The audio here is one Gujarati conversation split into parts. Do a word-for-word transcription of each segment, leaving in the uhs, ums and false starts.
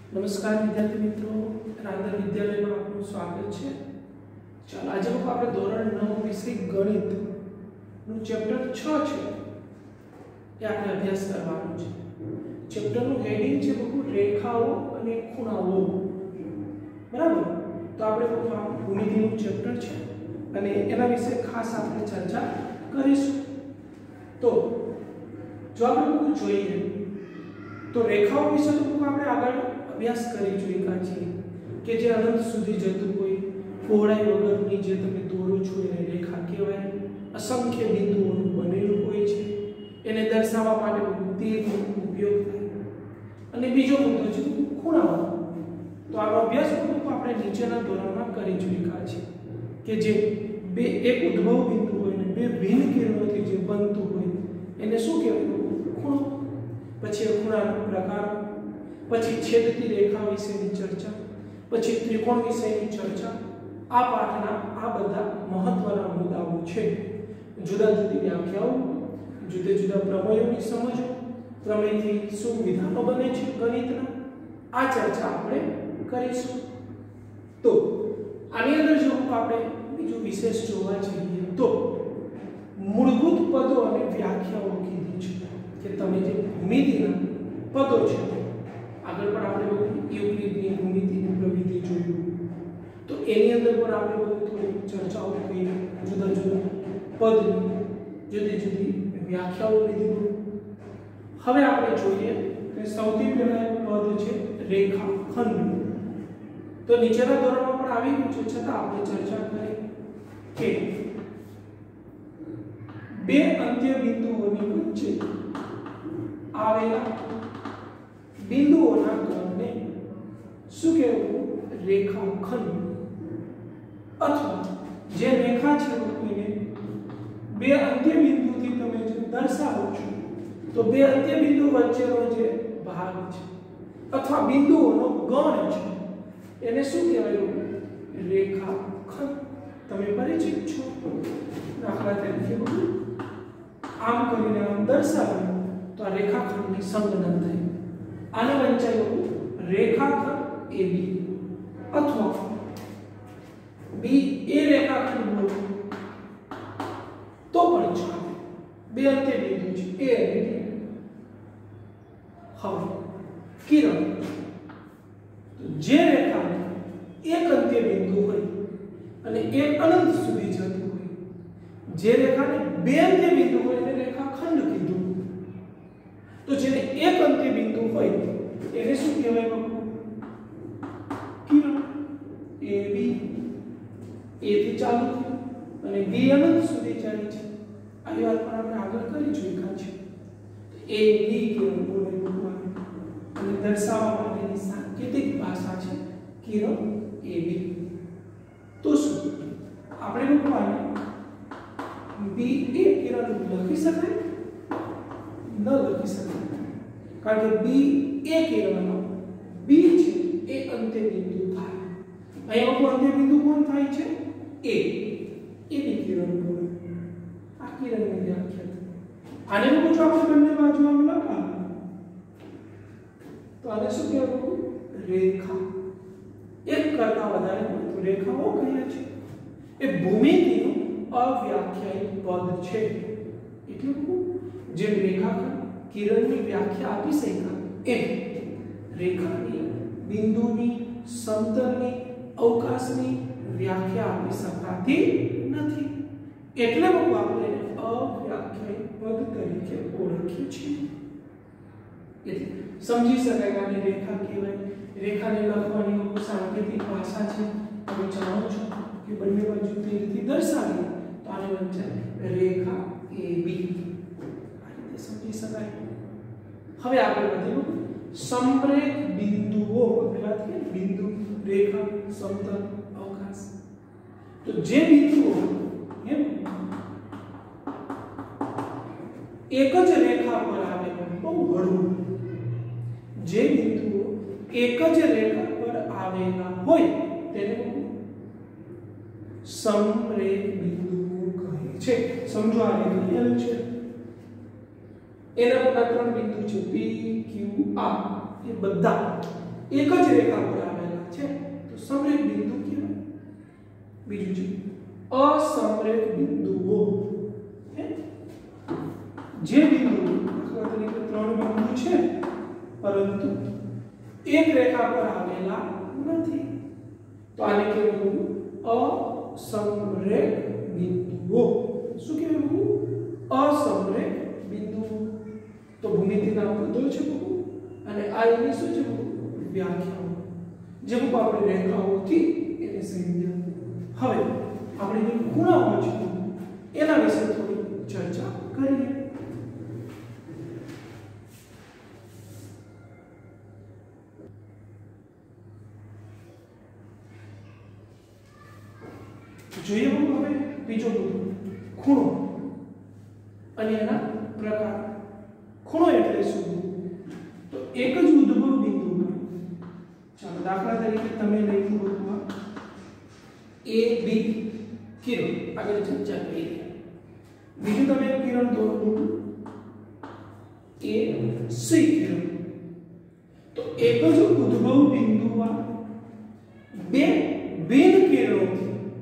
नमस्कार विद्यार्थी मित्रों, रांदल विद्यालय में आपનું સ્વાગત છે। ચાલો આજે આપણે ધોરણ નવ વિષય ગણિત નું ચેપ્ટર છ છે એ આપણે અભ્યાસ કરવાનો છે। ચેપ્ટર નું હેડિંગ છે બહુ રેખાઓ અને ખૂણાઓ, બરાબર। તો આપણે બહુ આ ભૂમિતિનું ચેપ્ટર છે અને એના વિશે ખાસ આપણે ચર્ચા કરીશું। તો જો આપણે બહુ જોઈએ તો રેખાઓ વિશે તો આપણે આગળ अभ्यास કરી ચૂક્યા છીએ કે જે અનંત સુધી જતું હોય, પહોળાઈ વગરની જે તમે દોરો છો એને રેખા કહેવાય, અસંખ્ય બિંદુઓનું બનેલું હોય છે, એને દર્શાવવા માટે તીરનો ઉપયોગ થાય। અને બીજો મુદ્દો છે ખૂણાઓ। તો આ અભ્યાસ આપણે નીચેના ધોરણમાં કરી ચૂક્યા છીએ કે જે બે એક ઉદ્ભવ બિંદુ હોય ને બે ભિન્ન કિરણોથી જે બનતું હોય એને શું કહેવાય? ખૂણો। પછી ખૂણાનો પ્રકાર, પછી છેદતી रेखा વિશેની ચર્ચા, પછી ત્રિકોણ વિશેની ચર્ચા। આ પાઠના આ બધા મહત્વના મુદ્દાઓ છે। જુદા જુદી વ્યાખ્યાઓ, જુદા જુદા પ્રમેયોની સમજો, પ્રમેયથી શું વિધાનો બને છે ગણિતના, આ ચર્ચા આપણે કરીશું। તો આની અંદર જો આપણે બીજું વિશેષ જોવા જઈએ તો મૂળભૂત પદો અને વ્યાખ્યાઓ કીધી છે કે તમે જે ભૂમિતિના પદો છે, આગળ પણ આપણે યુક્લિડની ભૂમિતિની પ્રવિધિ જોયું તો એની અંદર પણ આપણે બહુ થોડી ચર્ચાઓ કરી, જુદા જુદા પદની જુદી જુદી વ્યાખ્યાઓ લીધી। હવે આપણે જોઈએ કે સૌથી પહેલા પદ છે રેખાખંડ। તો નીચેના ધોરણમાં પણ આવી ગયું છે, છતાં આપણે ચર્ચા કરી કે બે અંત્ય બિંદુઓની વચ્ચે આવેલા બિંદુઓના ગણને શું કહેવું? રેખાખંડ। અથવા જે રેખા છે એને બે અંત્ય બિંદુથી તમે જે દર્શાવો છો તો બે અંત્ય બિંદુ વચ્ચેનો જે ભાગ છે અથવા બિંદુઓનો ગણ છે એને શું કહેવાય? રેખાખંડ। તમે પરિચિત છો? દાખલા તરીકે આમ કરીને આમ દર્શાવ્યું તો આ રેખાખંડની સંજ્ઞા થઈ। આને વંચાયું રેખાખંડ એ બી અથવા બી એ રેખાખંડ બોલો તો પણ ચાલે, બે અંત્ય બિંદુ છે એ અને બી। હવે કિરણ, તો જે રેખાને એક અંત્ય બિંદુ હોય અને એ અનંત સુધી જતું હોય, જે રેખાને બે અંત્ય બિંદુ હોય એને રેખાખંડ કીધું। તો જેને એક અંત્ય બિંદુ હોય એને શું કહેવાય બાપુ? કિરણ। એ બી એ થી ચાલુ અને બી અનંત સુધી જાય છે। આ વાત પર આપણે આગળ કરી ચૂક્યા છે। એ બી કિરણ બોલે અને દર્શાવવા માટેની સાંકેતિક ભાષા છે કિરણ એ બી। તો શું આપણે લખવાનું બી એ કિરણ લખી શકાય? ન લખી શકાય, કારણ કે બી એ કિરણનો બી છે એ અંત્ય બિંદુ થાય। અહીંયા અંત્ય બિંદુ કોણ થાય છે? એ એ બી કિરણ બોલે। આ કિરણની વ્યાખ્યા થઈ। આને લોકો જો આપણે બંને બાજુ આમ લખા તો આને શું કહેવું? રેખા। એક કરતા વધારે તો રેખાઓ કહીએ છે। એ ભૂમિતિનું અવ્યાખ્યાયિત પદ છે। એટલે જે રેખાખંડ કિરણની વ્યાખ્યા આપી શકાય એમ રેખાની, બિંદુની, સમતલની, અવકાશની વ્યાખ્યા આપી શકાતી નથી। એટલે આપણે એને અવ્યાખ્યાયિત પદ તરીકે ઓળખીએ છીએ। એટલે સમજી શકાય કે આને રેખા કહેવાય। રેખાને લખવાની બહુ સાંકેતિક ભાષા છે। તમે જાણો છો કે બંને બાજુ તીરથી દર્શાવીએ તો આને વંચાય રેખા એ બી। આ રીતે સમજી શકાય। હવે આપણે વધીએ સમરેખ બિંદુઓ। પહેલાથી બિંદુ, રેખા, સમતલ, અવકાશ। તો જે બિંદુઓ એમ એક જ રેખા પર આવે, બહુ હળવું, જે બિંદુઓ એક જ રેખા પર આવેલા હોય તેને સમરેખ બિંદુઓ કહે છે। સમજો આ રેખા L છે, એના પર ત્રણ બિંદુ છે P Q R, એ બધા એક જ રેખા પર આવેલા છે તો સમરેખ બિંદુ કહેવાય. બીજું છે અસમરેખ બિંદુઓ. જે બિંદુ દાખલા તરીકે ત્રણ બિંદુ છે પરંતુ એક રેખા પર આવેલા નથી તો આને કહેવાય અસમરેખ બિંદુઓ. શું કહેવાય? અસમરેખ બિંદુઓ. તો ભૂમિતિના પદો છે અને આ એની શું છે? વ્યાખ્યાઓ. જેમ આપણે રેખાઓથી એને સમજ્યા. હવે આપણે જે ખૂણાઓ છે એના વિશે થોડી ચર્ચા કરીએ. જોઈએ હવે બીજો મુદ્દો ખૂણો અને એના પ્રકાર. ખૂણો એટલે શું? તો એક જ ઉદ્ભવ બિંદુમાં, ચાલો દાખલા તરીકે તમે લખ્યું હતું એ બી કિરણ, આગળ ચર્ચા કરી. બીજું તમે એક કિરણ દોરો એ સી કિરણ. તો એક જ ઉદ્ભવ બિંદુમાં બે ભિન્ન કિરણોથી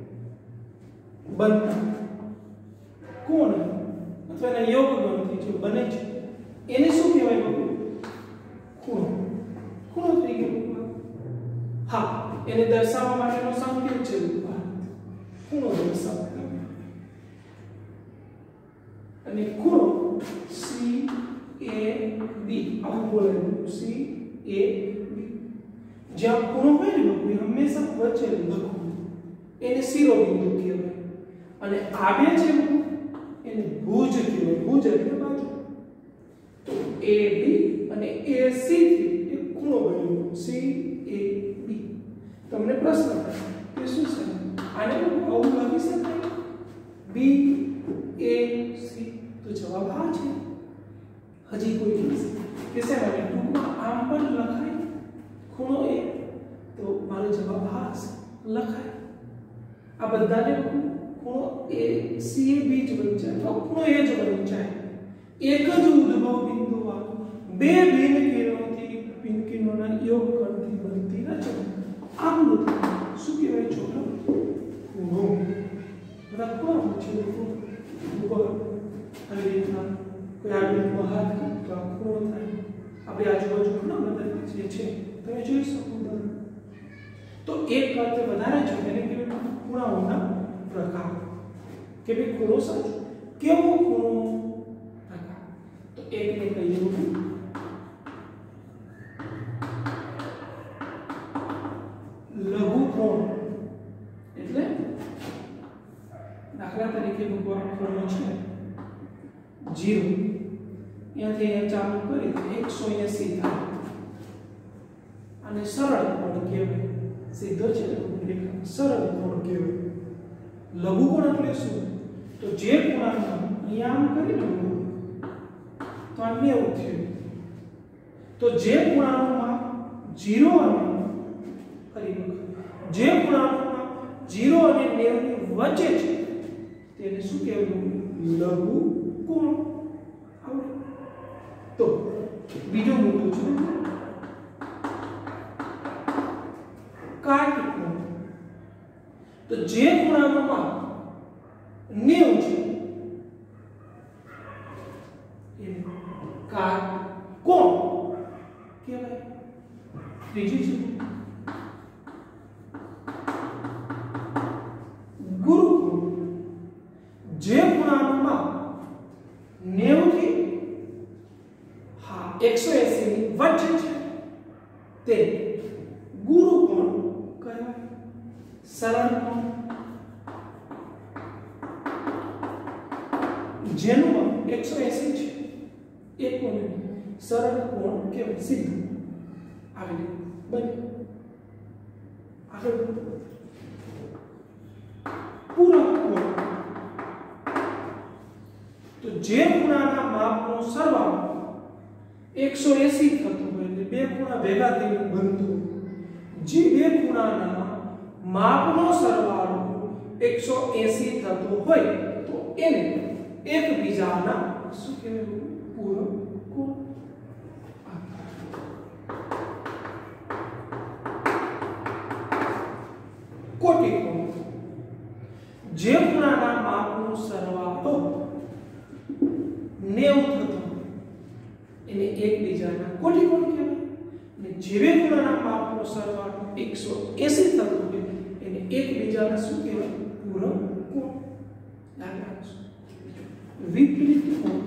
બનતા કોણ અથવા એના યોગ ગણથી જે બને છે એને શું કહેવાય બાબુ? ખૂણો. ખૂણો થઈ ગયો. હા, એને દર્શાવવા માટેનો સંકેત છે ખૂણો દર્શાવવા. અને ખૂણો સી એ બી આવું બોલાય. સી એ બી જ્યાં ખૂણો હોય ને બાબુ હંમેશા વચ્ચે લખવું એને શિરોબિંદુ કહેવાય. અને આ બે છે એને ભુજ કહેવાય. ભુજ એટલે બાજુ. તો એ બી અને એ સી થી એક ખૂણો બન્યો સી એ બી. તમને પ્રશ્ન થાય કે શું છે આને આવું લખી શકાય બી એ સી? તો જવાબ હા છે. હજી કોઈ કહેશે કે સર મને ટૂંકમાં આમ પણ લખાય ખૂણો એ? તો મારો જવાબ હા છે, લખાય. આ બધાને ખૂણો એ સી એ બી જ વંચાય તો ખૂણો એ જ વંચાય. એક જ ઉદ્ભવ બિંદુમાં બે ભિન્ન કિરણોથી ભિન્ન કિરણોના યોગ કરતી બનતી રચના. આમ શું કહેવાય છોકરા? ખૂણો. બધા ખૂણો છે. ઉપર આવી રીતના કોઈ આગળ હાથ તો આ ખૂણો થાય. આપણે આજુબાજુ ઘણા બધા જે છે તમે જોઈ શકો. તો એક કરતા વધારે છે એને કહેવાય ખૂણાઓના પ્રકાર. કે ભાઈ ખૂણો સાચો કેવો ખૂણો પ્રકાર? તો એકને કહીએ લઘુ કોણ. એટલે દાખલા તરીકે ભગવાન ખૂણો છે જીરો, ત્યાંથી અહીંયા ચાલુ કરી એકસો એંસી થાય. અને સરળ કોણ કહેવાય. સીધો છે સરળ કોણ કહેવાય. લઘુ કોણ એટલે શું? તો જે ખૂણાનો અહીંયા આમ કરી લો તો આ નેવું થયું. તો જે ખૂણાનો માપ જીરો અને ફરી જે ખૂણાનો માપ જીરો અને નેવું ની વચ્ચે છે તેને શું કહેવાય? લઘુ કોણ. આવડે? તો બીજો મુદ્દો છે કાટકોણ. તો જે ખૂણાનો માપ નેવું છે એને કાટકોણ કહેવાય. ત્રીજું છે ગુરુકોણ. જે ખૂણાનો માપ નેવું થી હા એકસો એંસી ની વચ્ચે છે તે ગુરુકોણ કહેવાય. સરળ કોણ જેનું માપ એકસો એંસી છે એ કોણ સરળ કોણ કહેવાય. સીધું આવી બને. આગળ પૂરક કોણ. તો જે ખૂણાના માપનો સરવાળો એકસો એંસી થતો હોય એટલે બે ખૂણા ભેગા થઈને બનતું જે બે ખૂણાના માપનો સરવાળો એકસો એંસી થતો હોય તો એને એકબીજાના શું કહેવાય? પૂરક કોણ. એને એકબીજાના કોટીકોણ કહેવાય. અને જે બે ખૂણાના માપનો સરવાળો એકસો એંસી થતો હોય એને એકબીજાના શું કહેવાય? પૂરક કોણ. યાદ રાખજો. વિપરીત કોણ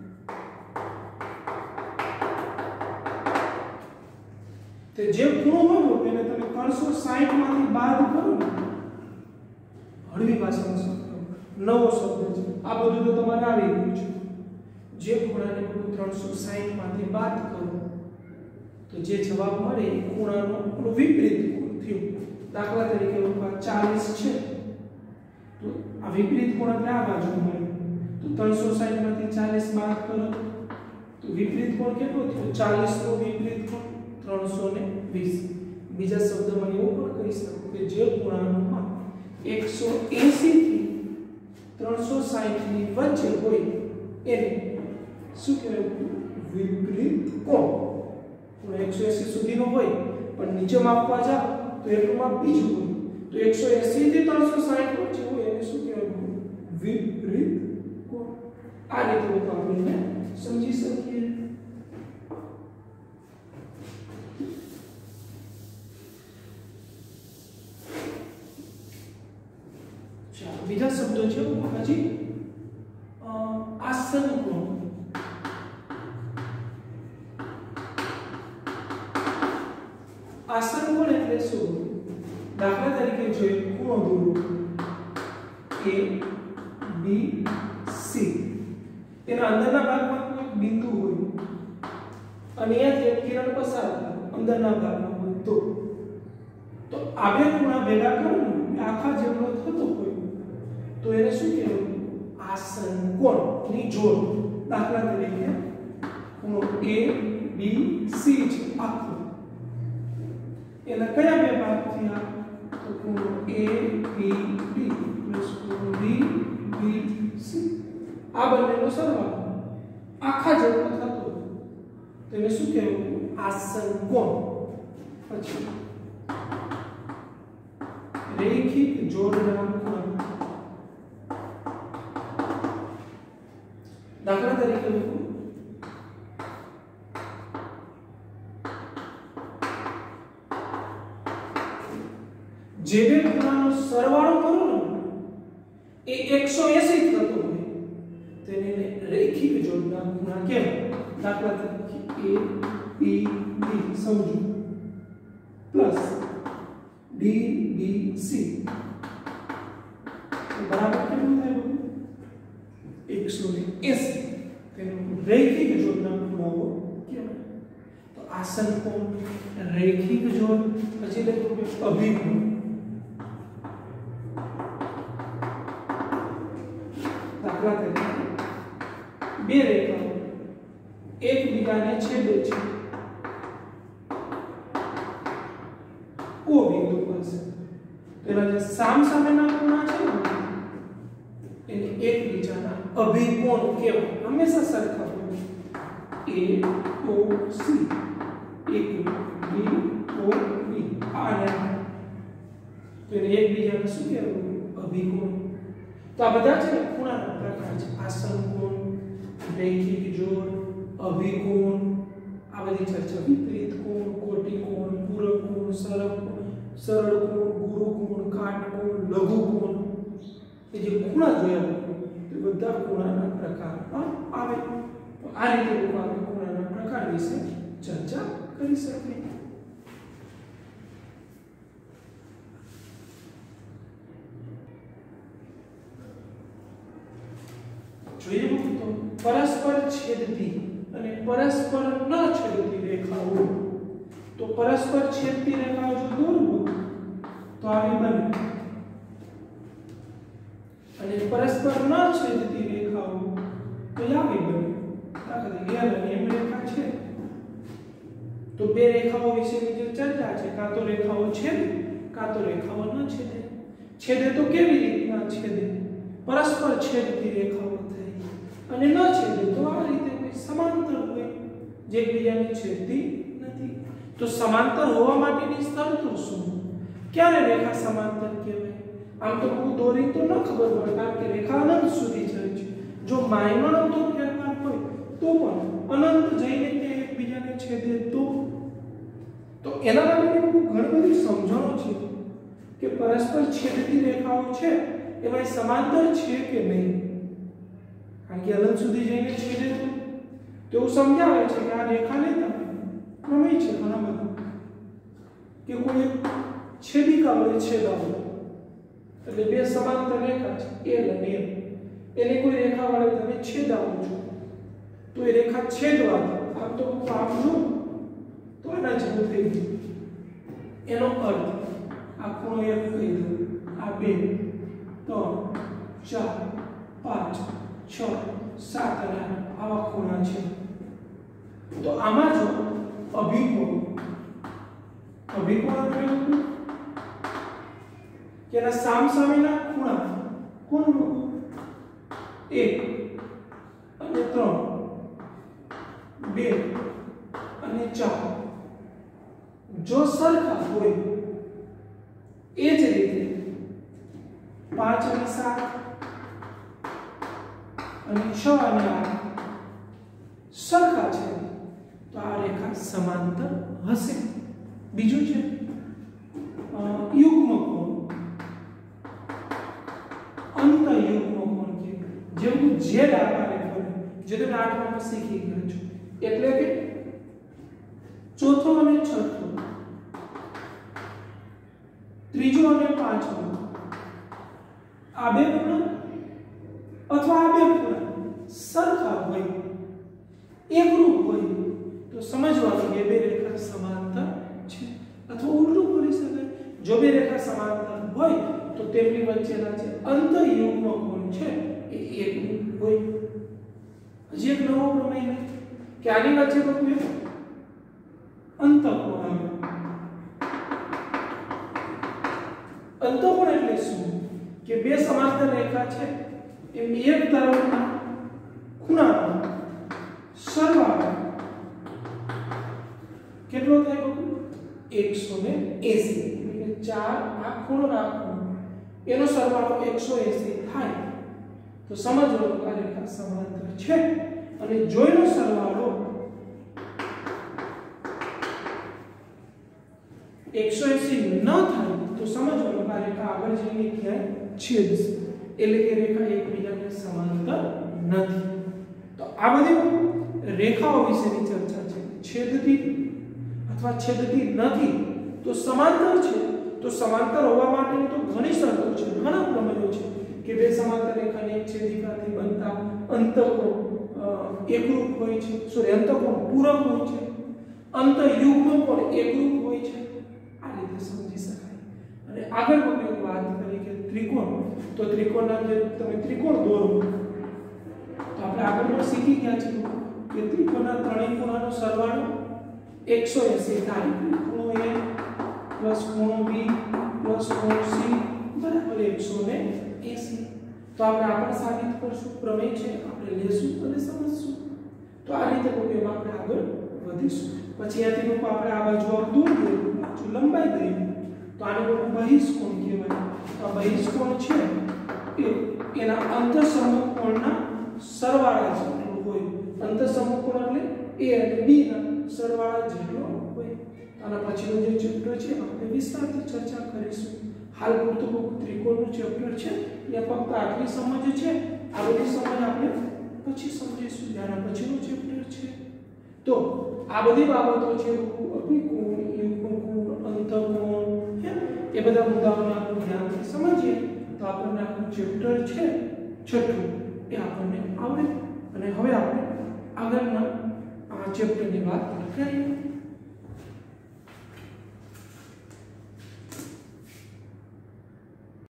તે જે ખૂણો હોય એને તમે ત્રણસો સાઠ માંથી બાદ કરો ને, હળવી ભાષામાં શબ્દ નવો શબ્દ છે આ, બધું તો તમારે આવી ગયું છે. જે ખૂણાને ત્રણસો સાઠ માંથી બાદ કરો તો જે જવાબ મળે એ ખૂણાનો વિપરીત કોણ થયું. દાખલા તરીકે ચાલીસ છે તો આ વિપરીત કોણ એટલે આ બાજુ મળે, તો ત્રણસો સાઠ માંથી ચાલીસ બાદ કરો તો વિપરીત કોણ કેટલો થયો? ચાલીસ નો વિપરીત કોણ ત્રણસો વીસ. બીજા શબ્દમાં એવું પણ કહી શકો કે જે ખૂણાનું માપ એકસો એંસી થી ત્રણસો સાઠ ની વચ્ચે હોય એને શું કહેવાય? વિપરીત કોણ. ખૂણો એકસો એંસી સુધીનો હોય પણ નીચે માપવા જાવ તો એટલું માપ બીજું હોય, તો એકસો એંસી થી ત્રણસો સાઠ વચ્ચે હોય એને શું કહેવાય? વિપરીત કોણ. આ રીતે લોકો આપણે સમજી શકીએ. બીજા શબ્દો છે હજી આસન કોણ. આસન કોણ એટલે શું? દાખલા તરીકે જોઈએ ખૂણો દોરો A B C, તેના અંદરના ભાગમાં કોઈ બિંદુ હોય અને અહીંયાથી એક કિરણ પસાર થાય અંદરના ભાગમાં હોય તો તો આ બે ખૂણા ભેગા કરો ને આખા જેટલો થતો હોય તો એને શું કહેવાય? આસન કોણ ની જોડ. દાખલા તરીકે ખૂણો A B C છે આખો, એના કયા બે ભાગ થયા? તો ખૂણો A B D પ્લસ ખૂણો B B C, આ બંનેનો સરવાળો આખા જેટલો થતો તો એને શું કહેવાય? આસન કોણ. પછી રેખિક જોડના ખૂણા. દાખલા તરીકે જે બે ખૂણાનો સરવાળો કરો ને એ એકસો એંસી થતો હોય તેને રેખિક જોડના ખૂણા કહેવાય. દાખલા તરીકે A B D સમજો પ્લસ D B C બરાબર કેટલું થાય? એકસો એંસી. તેનો રેખિક જોડના ખૂણાઓ કહેવાય. તો આસન કોણ, રેખિક જોડ. પછી લખો કે અભિકોણ. દાખલા તરીકે બે રેખાઓ એકબીજાને છેદે છે ઓ બિંદુ પાસે, તેના જે સામ સામેના ખૂણા છે ને એને એકબીજાના અભિકોણ કહેવાય. હંમેશા સરખા હોય. A O C એક B O B આ તો એને એકબીજાને શું કહેવાય? અભિકોણ. તો આ બધા છે ખૂણાના પ્રકાર છે. આસન કોણ, રેખિક જોડ, અભિકોણ, આ બધી ચર્ચા. વિપરીત કોણ, કોટિકોણ, પૂરક કોણ, સરળ કોણ, સરળ કોણ, ગુરુ કોણ, કાટકોણ, લઘુ કોણ, એ જે ખૂણા જોયા તે બધા ખૂણાના પ્રકાર આવે. તો આ રીતે લોકો આપણે ખૂણાના પ્રકાર વિશે ચર્ચા કરી શકીએ. જોઈએ તો પરસ્પર છેદતી અને પરસ્પર ન છેદતી રેખાઓ. તો પરસ્પર છેદતી રેખાઓ જો દોરવું તો આવી બને, અને પરસ્પર ન છેદતી રેખાઓ તો આવી બને. દાખલા તરીકે અને એમ રેખા છે તો બે રેખાઓ વિશેની જે ચર્ચા છે, કાં તો રેખાઓ છેદે કાં તો રેખાઓ ન છેદે. છેદે તો કેવી રીતના છેદે? પરસ્પર છેદતી રેખાઓ થઈ, અને ન છેદે તો આ રીતે કોઈ સમાંતર હોય જે એકબીજાને છેદતી નથી. તો સમાંતર હોવા માટેની શરતો શું? ક્યારે રેખા સમાંતર કહેવાય? આમ તો હું દોરી તો ન ખબર પડે, કારણ કે રેખા અનંત સુધી જાય છે. જો માઇનર અમથો ફેરફાર હોય તો પણ અનંત જઈને તે એકબીજાને છેદે તો તો એના માટે ઘણી બધી સમજણો છે કે પરસ્પર છેદતી રેખાઓ છે એમાં સમાંતર છે કે નહીં, કારણ કે અનંત સુધી જઈને છેદે તો તેવું સમજાવે છે કે આ રેખા લેતા પ્રમેય છે ઘણા બધા કે કોઈ છેદિકા વડે છેદાવો એટલે બે સમાંતર રેખા છે એલ અને એમ, એને કોઈ રેખા વડે તમે છેદાવો છો તો એ રેખા છેદવા આમ તો આપજો તો આના જેવું થઈ ગયું. એનો અર્થ આ ખૂણો એક કહી દો, આ બે ત્રણ ચાર પાંચ છ સાત અને આવા ખૂણા છે. તો આમાં જો અભિકોણ અભિકોણ એટલે કે એના સામસામેના ખૂણા કોણ એક અને ત્રણ બે અને ચાર જો સરખા હોય એ જ રીતે પાંચ અને સાત અને છ અને આઠ સરખા છે તો આ રેખા સમાંતર હશે. બીજું છે યુગ્મ કોણ, અંતયુગ્મ કોણ કે જેવું ઝેડ આકારે બને, જે તમે આઠમાં શીખી ગયા છો. એટલે કે ચોથો અને છઠ્ઠો, ત્રીજો અને પાંચમો આ બે ખૂણા અથવા આ બે ખૂણા સરખા હોય એકરૂપ હોય તો સમજવાનું કે બે રેખા સમાંતર છે. અથવા ઉલટું કરી શકાય, જો બે રેખા સમાંતર હોય તો તેમની વચ્ચેના જે અંતયુગ્મ કોણ છે એ એકરૂપ હોય. હજી એક નવો પ્રમેય કે આની વચ્ચે કોઈ અંતઃકોણ આવે. અંતઃકોણ એટલે શું કે બે સમાંતર રેખા છે એમ એક તરફના ખૂણાનો સરવાળો કેટલો થાય બકુ એકસો એંસી, એટલે કે ચાર આ ખૂણો ના ખૂણો એનો સરવાળો એકસો એંસી થાય તો સમજવાનું કે આ રેખા સમાંતર છે. અને જો એનો સરવાળો એકસો એંસી ન થાય તો સમજવાનું કે આ રેખા આગળ જઈને ક્યાંય છેદશે, એટલે કે રેખા એકબીજાને સમાંતર નથી. તો આ બધી રેખાઓ વિશેની ચર્ચા છે. છેદતી અથવા છેદતી નથી તો સમાંતર છે, તો સમાંતર હોવા માટેની તો ઘણી શરતો છે, ઘણા પ્રમેયો છે કે બે સમાંતર રેખાને એક છેદિકાથી બનતા અંતઃકોણ એકરૂપ હોય છે, સોરી અંતઃકોણ પૂરક હોય છે, અંતઃયુગ્મ કોણ એકરૂપ હોય છે. આ રીતે સમજી શકાય. અને આગળ આપણે વાત કરી કે ત્રિકોણ, તો ત્રિકોણના જે તમે ત્રિકોણ દોરો તો આપણે આગળ શીખી ગયા છે કે ત્રિકોણના ત્રણેય ખૂણાનો સરવાળો એકસો એંસી થાય. ખૂણો A પ્લસ ખૂણો B પ્લસ ખૂણો C બરાબર એકસો એંસી. તો આપણે આગળ સાબિત કરશું, પ્રમેય છે આપણે લેશું અને સમજશું. તો આ રીતે કોઈ આપણે આગળ વધીશું. પછી અહીંયાથી લોકો આપણે આ બાજુ દૂર દઈએ, બાજુ લંબાઈ દઈએ તો આને લોકો બહિષ્કોણ કહેવાય. તો આ બહિષ્કોણ છે એ એના અંતઃસમકોણના સરવાળા જેટલું હોય. અંતઃસમકોણ એટલે A અને B ના સરવાળા જેટલો હોય. આના પછીનું જે ચેપ્ટર છે આપણે વિસ્તારથી ચર્ચા કરીશું. હાલ પૂરતું ત્રિકોણનું ચેપ્ટર છે એ ફક્ત આટલી સમજ છે. આ બધી સમજ આપણે પછી સમજીશું આના પછીનું ચેપ્ટર છે. તો આ બધી બાબતો છે અભિકોણ, યુગ્મકોણ, અંતઃકોણ એ બધા મુદ્દાઓને આપણે ધ્યાનથી સમજીએ તો આપણને આપણું ચેપ્ટર છે છઠ્ઠું એ આપણને આવડે. અને હવે આપણે આગળના આ ચેપ્ટરની વાત કરીએ.